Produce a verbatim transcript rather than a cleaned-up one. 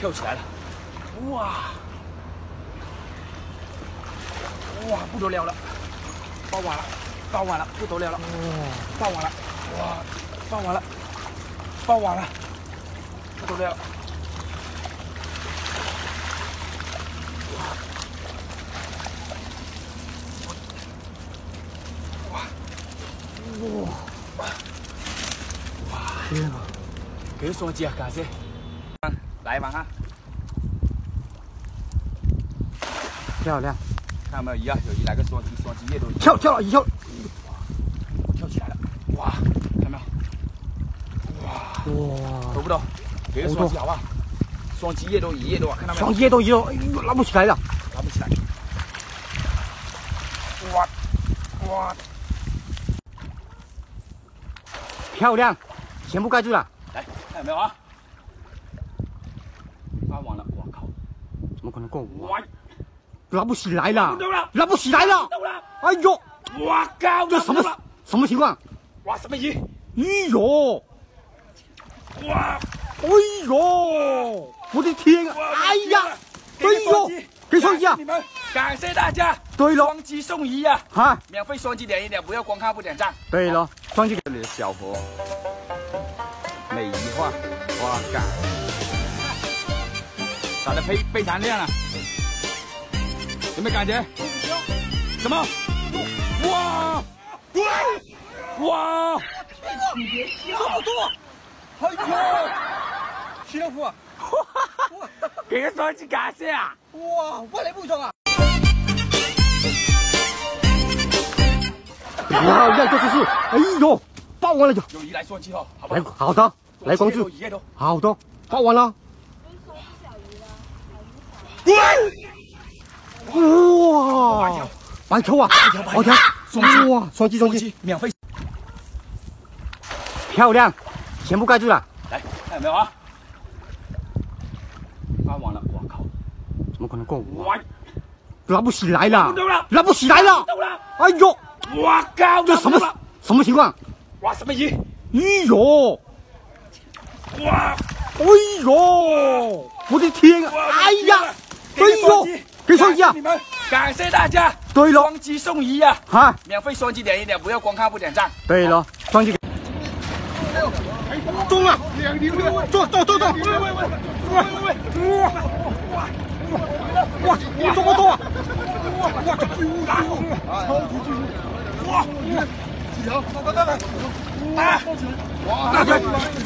跳起来了！哇！哇，不得了了！包完了，包完了，不得了了！哇，包完了！哇，包完了，包完了，不得了！哇！哇！哇！天啊！给双击啊，感谢！来一把哈！漂亮！看到没有鱼啊？有鱼来个双击，双击叶都跳跳了，鱼跳！哇！跳起来了！哇！看到没有？哇！哇！抖不抖？给个双击好不好？双击叶都一叶都啊，看到没有？双击叶都一叶，哎呦，拉不起来了，拉不起来！哇！哇！漂亮！全部盖住了。来，看有没有啊？发网了！我靠！怎么可能过五啊？拉不起来了！拉不起来了！哎呦！哇靠！这什么什么情况？哇，什么鱼？哎呦！哇！哎呦！我的天啊！哎呀！哎呦！给双击啊！你们感谢大家！对了，双击送鱼呀！哈！免费双击点一点，不要光看不点赞。对了，双击给这里的小河。美鱼化，哇干！打得非非常亮啊！有没有感觉？什么？哇！哇！这么多！哎呦！师傅，给个双击感谢啊！哇，万来不中啊！哇，让这就是，哎呦，爆完了就。有鱼来双击哦，好不好？来，好的，来关注。好的，爆完了。哇！白球啊，白球，双击哇，双击双击，免费，漂亮，全部盖住了。来，看有没有啊？发完了，我靠！怎么可能过五啊？拉不起来了，拉不起来了！哎呦！哇靠！这什么什么情况？哇，什么鱼？哎呦！哇！哎呦！我的天啊！哎呀！哎呦！给双击啊！你们感谢大家！对了，双击送鱼呀！哈！免费双击点一点，不要光看不点赞。对了，双击给。中了！两零六，中中中中！喂喂喂！喂喂喂！哇哇哇！哇，这么多！哇哇！超级巨物！哇！几条？来来来！啊！哇！大哥！